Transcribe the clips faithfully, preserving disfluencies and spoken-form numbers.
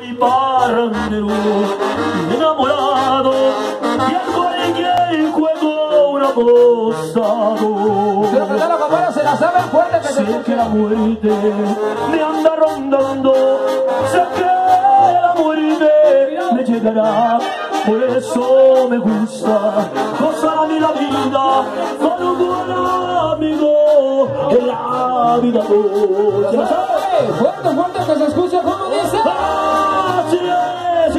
soy parrandero, enamorado, y a cualquier juego un apostado. Quiero cantar la campana, se la saben fuerte que se Sé que la muerte me anda rondando, sé que la muerte me llegará, por eso me gusta gozar a mí la vida con un buen amigo en la vida. ¿Se la sabe? Fuerte, fuerte que se escuche como dice. Así es,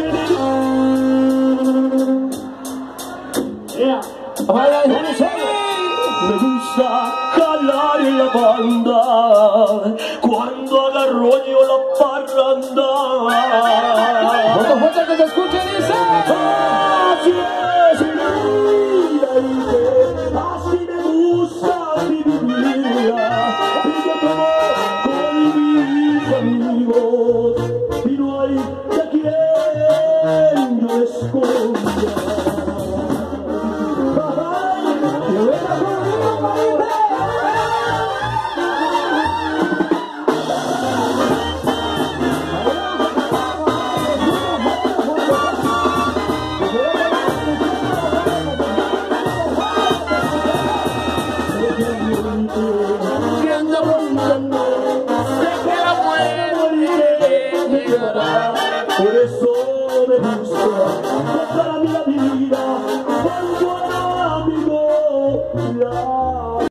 yeah. Ay, ay, ay, Me gusta jalar la banda cuando agarro yo la parranda. fuerte, fuerte que se escuche, dice. Así es mi vida, así me gusta mi vida. Y yo como con mis amigos y no hay de quien yo esconda. Por eso me gusta gozar a mi vida,